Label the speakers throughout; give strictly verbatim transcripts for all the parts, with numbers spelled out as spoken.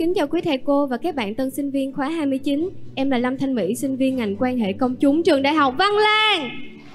Speaker 1: Kính chào quý thầy cô và các bạn tân sinh viên khóa hai mươi chín. Em là Lâm Thanh Mỹ, sinh viên ngành quan hệ công chúng trường Đại học Văn Lang.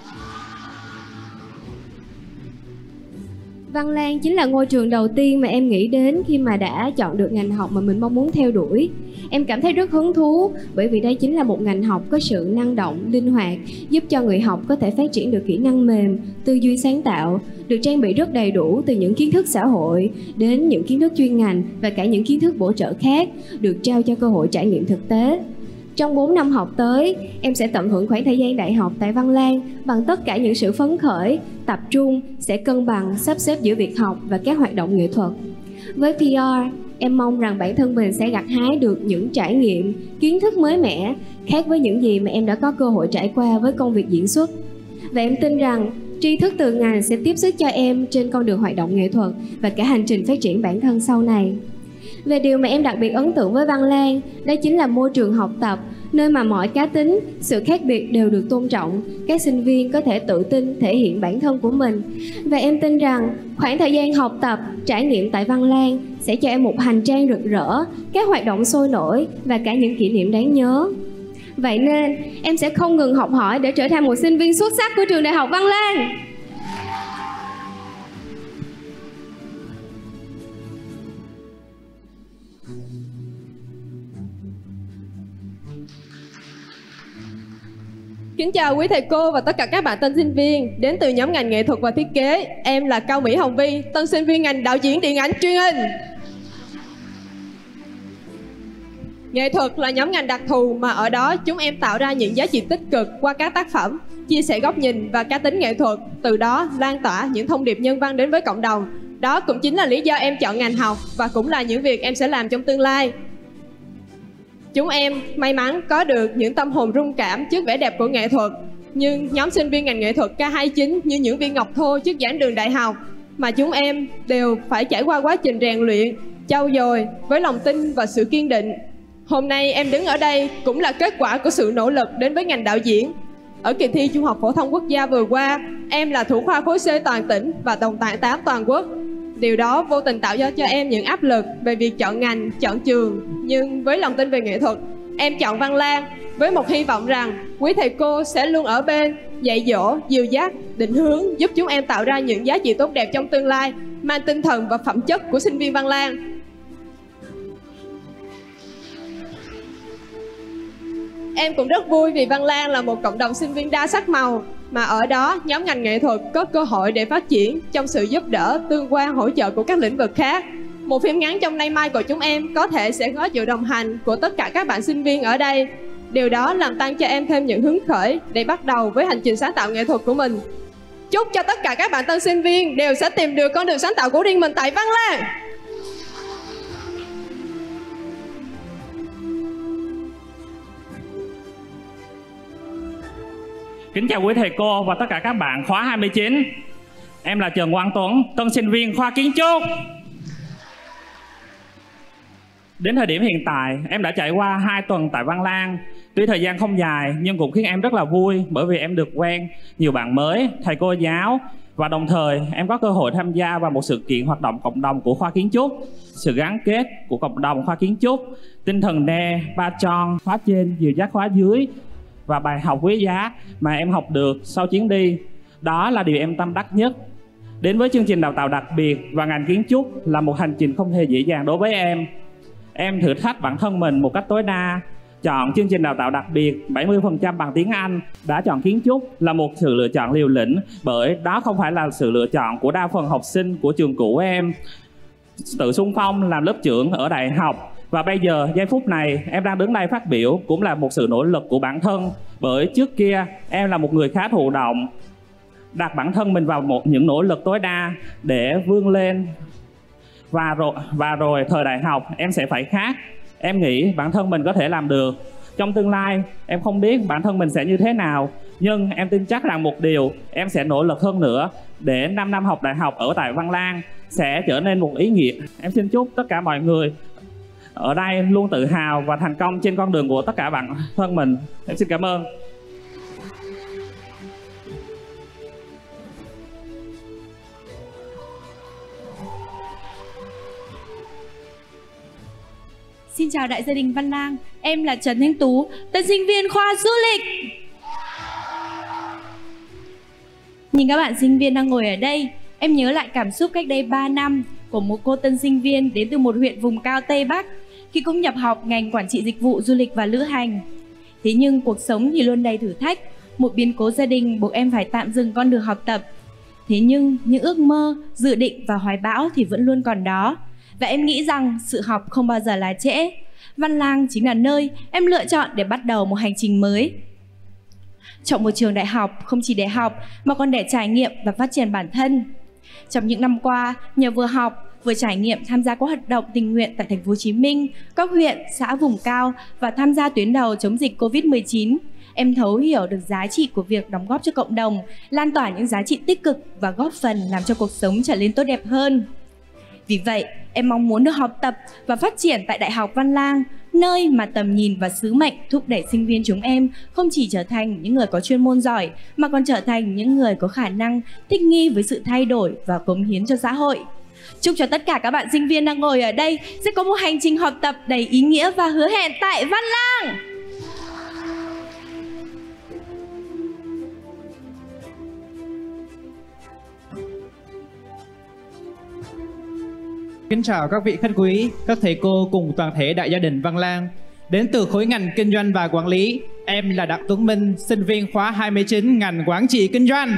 Speaker 1: Văn Lang chính là ngôi trường đầu tiên mà em nghĩ đến khi mà đã chọn được ngành học mà mình mong muốn theo đuổi. Em cảm thấy rất hứng thú bởi vì đây chính là một ngành học có sự năng động, linh hoạt, giúp cho người học có thể phát triển được kỹ năng mềm, tư duy sáng tạo, được trang bị rất đầy đủ từ những kiến thức xã hội đến những kiến thức chuyên ngành và cả những kiến thức bổ trợ khác, được trao cho cơ hội trải nghiệm thực tế. Trong bốn năm học tới, em sẽ tận hưởng khoảng thời gian đại học tại Văn Lang bằng tất cả những sự phấn khởi, tập trung, sẽ cân bằng, sắp xếp giữa việc học và các hoạt động nghệ thuật. Với pê rờ, em mong rằng bản thân mình sẽ gặt hái được những trải nghiệm, kiến thức mới mẻ, khác với những gì mà em đã có cơ hội trải qua với công việc diễn xuất. Và em tin rằng tri thức từ ngành sẽ tiếp sức cho em trên con đường hoạt động nghệ thuật và cả hành trình phát triển bản thân sau này. Về điều mà em đặc biệt ấn tượng với Văn Lang, đó chính là môi trường học tập, nơi mà mọi cá tính, sự khác biệt đều được tôn trọng. Các sinh viên có thể tự tin thể hiện bản thân của mình. Và em tin rằng khoảng thời gian học tập, trải nghiệm tại Văn Lang sẽ cho em một hành trang rực rỡ, các hoạt động sôi nổi và cả những kỷ niệm đáng nhớ. Vậy nên em sẽ không ngừng học hỏi để trở thành một sinh viên xuất sắc của trường Đại học Văn Lang.
Speaker 2: Kính chào quý thầy cô và tất cả các bạn tân sinh viên đến từ nhóm ngành nghệ thuật và thiết kế. Em là Cao Mỹ Hồng Vi, tân sinh viên ngành đạo diễn điện ảnh truyền hình. Nghệ thuật là nhóm ngành đặc thù mà ở đó chúng em tạo ra những giá trị tích cực qua các tác phẩm, chia sẻ góc nhìn và cá tính nghệ thuật, từ đó lan tỏa những thông điệp nhân văn đến với cộng đồng. Đó cũng chính là lý do em chọn ngành học và cũng là những việc em sẽ làm trong tương lai. Chúng em may mắn có được những tâm hồn rung cảm trước vẻ đẹp của nghệ thuật. Nhưng nhóm sinh viên ngành nghệ thuật K hai chín như những viên ngọc thô trước giảng đường đại học, mà chúng em đều phải trải qua quá trình rèn luyện, trau dồi với lòng tin và sự kiên định. Hôm nay em đứng ở đây cũng là kết quả của sự nỗ lực đến với ngành đạo diễn. Ở kỳ thi Trung học phổ thông quốc gia vừa qua, em là thủ khoa khối C toàn tỉnh và tổng tạng tám toàn quốc. Điều đó vô tình tạo ra cho em những áp lực về việc chọn ngành, chọn trường. Nhưng với lòng tin về nghệ thuật, em chọn Văn Lang với một hy vọng rằng quý thầy cô sẽ luôn ở bên, dạy dỗ, dìu dắt, định hướng, giúp chúng em tạo ra những giá trị tốt đẹp trong tương lai, mang tinh thần và phẩm chất của sinh viên Văn Lang. Em cũng rất vui vì Văn Lang là một cộng đồng sinh viên đa sắc màu, mà ở đó nhóm ngành nghệ thuật có cơ hội để phát triển trong sự giúp đỡ, tương quan, hỗ trợ của các lĩnh vực khác. Một phim ngắn trong nay mai của chúng em có thể sẽ có sự đồng hành của tất cả các bạn sinh viên ở đây. Điều đó làm tăng cho em thêm những hứng khởi để bắt đầu với hành trình sáng tạo nghệ thuật của mình. Chúc cho tất cả các bạn tân sinh viên đều sẽ tìm được con đường sáng tạo của riêng mình tại Văn Lang.
Speaker 3: Kính chào quý thầy cô và tất cả các bạn khóa hai mươi chín. Em là Trần Quang Tuấn, tân sinh viên khoa kiến trúc. Đến thời điểm hiện tại, em đã trải qua hai tuần tại Văn Lang. Tuy thời gian không dài nhưng cũng khiến em rất là vui, bởi vì em được quen nhiều bạn mới, thầy cô giáo, và đồng thời em có cơ hội tham gia vào một sự kiện hoạt động cộng đồng của khoa kiến trúc, sự gắn kết của cộng đồng khoa kiến trúc, tinh thần nê, ba tròn, khóa trên, dìu dắt khóa dưới, và bài học quý giá mà em học được sau chuyến đi. Đó là điều em tâm đắc nhất. Đến với chương trình đào tạo đặc biệt và ngành kiến trúc là một hành trình không hề dễ dàng đối với em. Em thử thách bản thân mình một cách tối đa, chọn chương trình đào tạo đặc biệt bảy mươi phần trăm bằng tiếng Anh. Đã chọn kiến trúc là một sự lựa chọn liều lĩnh, bởi đó không phải là sự lựa chọn của đa phần học sinh của trường cũ em. Tự xung phong làm lớp trưởng ở đại học, và bây giờ giây phút này em đang đứng đây phát biểu cũng là một sự nỗ lực của bản thân. Bởi trước kia em là một người khá thụ động, đặt bản thân mình vào một những nỗ lực tối đa để vươn lên. Và rồi, và rồi thời đại học em sẽ phải khác. Em nghĩ bản thân mình có thể làm được. Trong tương lai em không biết bản thân mình sẽ như thế nào, nhưng em tin chắc rằng một điều, em sẽ nỗ lực hơn nữa để năm năm học đại học ở tại Văn Lang sẽ trở nên một ý nghĩa. Em xin chúc tất cả mọi người ở đây luôn tự hào và thành công trên con đường của tất cả bạn thân mình. Em xin cảm ơn.
Speaker 4: Xin chào đại gia đình Văn Lang, em là Trần Thanh Tú, tân sinh viên khoa du lịch. Nhìn các bạn sinh viên đang ngồi ở đây, em nhớ lại cảm xúc cách đây ba năm của một cô tân sinh viên đến từ một huyện vùng cao Tây Bắc khi cũng nhập học ngành quản trị dịch vụ du lịch và lữ hành. Thế nhưng cuộc sống thì luôn đầy thử thách, một biến cố gia đình buộc em phải tạm dừng con đường học tập. Thế nhưng những ước mơ, dự định và hoài bão thì vẫn luôn còn đó. Và em nghĩ rằng sự học không bao giờ là trễ. Văn Lang chính là nơi em lựa chọn để bắt đầu một hành trình mới. Chọn một trường đại học không chỉ để học mà còn để trải nghiệm và phát triển bản thân. Trong những năm qua, nhờ vừa học, vừa trải nghiệm tham gia các hoạt động tình nguyện tại thành phố Hồ Chí Minh, các huyện, xã vùng cao và tham gia tuyến đầu chống dịch Covid mười chín, em thấu hiểu được giá trị của việc đóng góp cho cộng đồng, lan tỏa những giá trị tích cực và góp phần làm cho cuộc sống trở nên tốt đẹp hơn. Vì vậy, em mong muốn được học tập và phát triển tại Đại học Văn Lang, nơi mà tầm nhìn và sứ mệnh thúc đẩy sinh viên chúng em không chỉ trở thành những người có chuyên môn giỏi, mà còn trở thành những người có khả năng thích nghi với sự thay đổi và cống hiến cho xã hội. Chúc cho tất cả các bạn sinh viên đang ngồi ở đây sẽ có một hành trình học tập đầy ý nghĩa và hứa hẹn tại Văn Lang.
Speaker 5: Kính chào các vị khách quý, các thầy cô cùng toàn thể đại gia đình Văn Lang. Đến từ khối ngành kinh doanh và quản lý, em là Đặng Tuấn Minh, sinh viên khóa hai mươi chín ngành quản trị kinh doanh.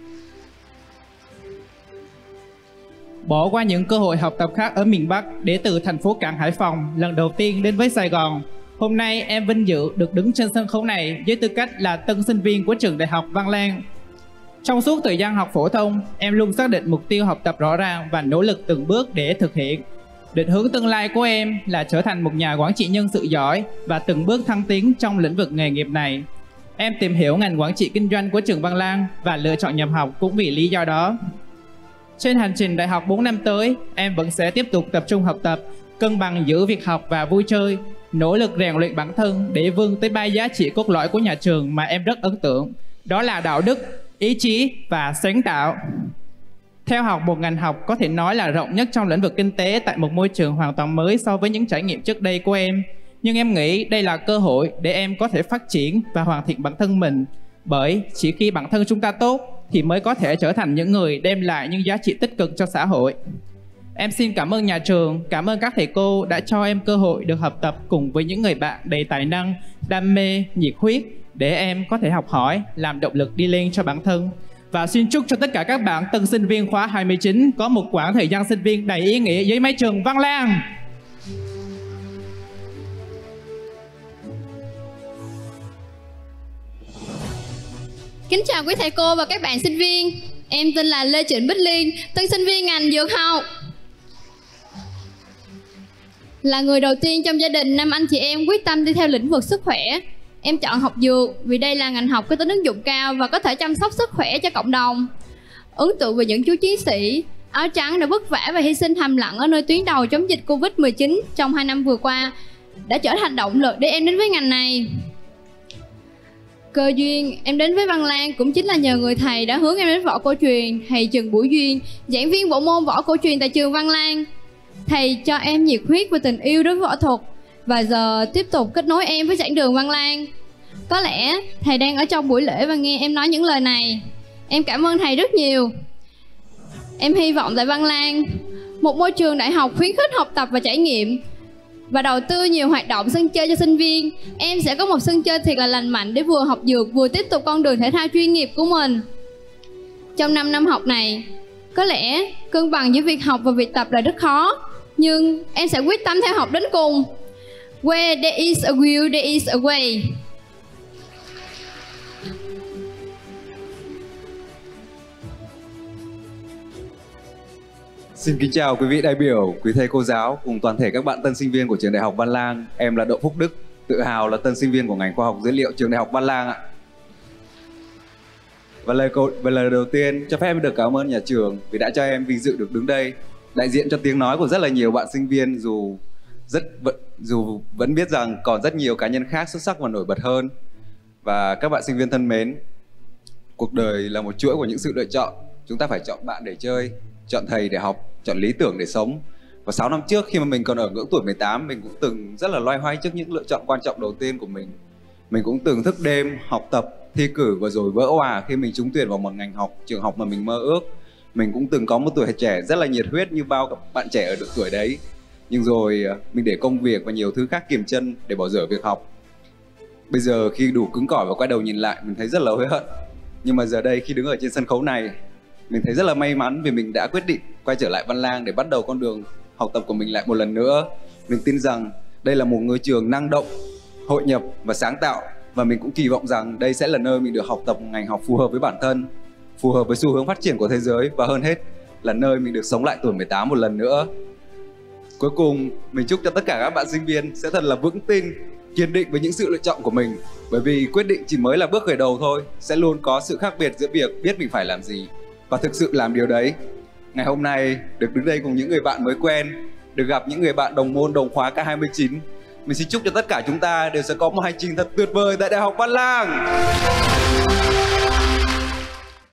Speaker 5: Bỏ qua những cơ hội học tập khác ở miền Bắc để từ thành phố cảng Hải Phòng lần đầu tiên đến với Sài Gòn, hôm nay em vinh dự được đứng trên sân khấu này với tư cách là tân sinh viên của trường Đại học Văn Lang. Trong suốt thời gian học phổ thông, em luôn xác định mục tiêu học tập rõ ràng và nỗ lực từng bước để thực hiện. Định hướng tương lai của em là trở thành một nhà quản trị nhân sự giỏi và từng bước thăng tiến trong lĩnh vực nghề nghiệp này. Em tìm hiểu ngành quản trị kinh doanh của trường Văn Lang và lựa chọn nhập học cũng vì lý do đó. Trên hành trình đại học bốn năm tới, em vẫn sẽ tiếp tục tập trung học tập, cân bằng giữa việc học và vui chơi, nỗ lực rèn luyện bản thân để vươn tới ba giá trị cốt lõi của nhà trường mà em rất ấn tượng. Đó là đạo đức, ý chí và sáng tạo. Theo học một ngành học có thể nói là rộng nhất trong lĩnh vực kinh tế tại một môi trường hoàn toàn mới so với những trải nghiệm trước đây của em. Nhưng em nghĩ đây là cơ hội để em có thể phát triển và hoàn thiện bản thân mình. Bởi chỉ khi bản thân chúng ta tốt thì mới có thể trở thành những người đem lại những giá trị tích cực cho xã hội. Em xin cảm ơn nhà trường, cảm ơn các thầy cô đã cho em cơ hội được học tập cùng với những người bạn đầy tài năng, đam mê, nhiệt huyết để em có thể học hỏi, làm động lực đi lên cho bản thân. Và xin chúc cho tất cả các bạn tân sinh viên khóa hai mươi chín có một quãng thời gian sinh viên đầy ý nghĩa với mái trường Văn Lang.
Speaker 6: Kính chào quý thầy cô và các bạn sinh viên. Em tên là Lê Trịnh Bích Liên, tân sinh viên ngành dược học. Là người đầu tiên trong gia đình năm anh chị em quyết tâm đi theo lĩnh vực sức khỏe. Em chọn học dược vì đây là ngành học có tính ứng dụng cao và có thể chăm sóc sức khỏe cho cộng đồng. Ấn tượng về những chú chiến sĩ áo trắng đã vất vả và hy sinh thầm lặng ở nơi tuyến đầu chống dịch Covid mười chín trong hai năm vừa qua đã trở thành động lực để em đến với ngành này. Cơ duyên em đến với Văn Lang cũng chính là nhờ người thầy đã hướng em đến võ cổ truyền, thầy Trần Bửu Duyên, giảng viên bộ môn võ cổ truyền tại trường Văn Lang. Thầy cho em nhiệt huyết và tình yêu đối với võ thuật và giờ tiếp tục kết nối em với giảng đường Văn Lang. Có lẽ thầy đang ở trong buổi lễ và nghe em nói những lời này. Em cảm ơn thầy rất nhiều. Em hy vọng tại Văn Lang, một môi trường đại học khuyến khích học tập và trải nghiệm và đầu tư nhiều hoạt động sân chơi cho sinh viên, em sẽ có một sân chơi thiệt là lành mạnh để vừa học dược vừa tiếp tục con đường thể thao chuyên nghiệp của mình. Trong năm năm học này, có lẽ cân bằng giữa việc học và việc tập là rất khó, nhưng em sẽ quyết tâm theo học đến cùng. Where there is a will, there is a way.
Speaker 7: Xin kính chào quý vị đại biểu, quý thầy cô giáo cùng toàn thể các bạn tân sinh viên của trường Đại học Văn Lang. Em là Đậu Phúc Đức, tự hào là tân sinh viên của ngành khoa học dữ liệu trường Đại học Văn Lang ạ. Và lời, câu, và lời đầu tiên cho phép em được cảm ơn nhà trường vì đã cho em vinh dự được đứng đây đại diện cho tiếng nói của rất là nhiều bạn sinh viên, dù rất dù vẫn biết rằng còn rất nhiều cá nhân khác xuất sắc và nổi bật hơn. Và các bạn sinh viên thân mến, cuộc đời là một chuỗi của những sự lựa chọn. Chúng ta phải chọn bạn để chơi, chọn thầy để học, chọn lý tưởng để sống. Và sáu năm trước khi mà mình còn ở ngưỡng tuổi mười tám, mình cũng từng rất là loay hoay trước những lựa chọn quan trọng đầu tiên của mình. Mình cũng từng thức đêm, học tập, thi cử và rồi vỡ òa khi mình trúng tuyển vào một ngành học, trường học mà mình mơ ước. Mình cũng từng có một tuổi trẻ rất là nhiệt huyết như bao các bạn trẻ ở độ tuổi đấy. Nhưng rồi mình để công việc và nhiều thứ khác kiềm chân để bỏ dở việc học. Bây giờ khi đủ cứng cỏi và quay đầu nhìn lại, mình thấy rất là hối hận. Nhưng mà giờ đây khi đứng ở trên sân khấu này, mình thấy rất là may mắn vì mình đã quyết định quay trở lại Văn Lang để bắt đầu con đường học tập của mình lại một lần nữa. Mình tin rằng đây là một ngôi trường năng động, hội nhập và sáng tạo. Và mình cũng kỳ vọng rằng đây sẽ là nơi mình được học tập một ngành học phù hợp với bản thân, phù hợp với xu hướng phát triển của thế giới, và hơn hết là nơi mình được sống lại tuổi mười tám một lần nữa. Cuối cùng, mình chúc cho tất cả các bạn sinh viên sẽ thật là vững tin, kiên định với những sự lựa chọn của mình. Bởi vì quyết định chỉ mới là bước khởi đầu thôi, sẽ luôn có sự khác biệt giữa việc biết mình phải làm gì và thực sự làm điều đấy. Ngày hôm nay, được đứng đây cùng những người bạn mới quen, được gặp những người bạn đồng môn đồng khóa K hai mươi chín, mình xin chúc cho tất cả chúng ta đều sẽ có một hành trình thật tuyệt vời tại Đại học Văn Lang.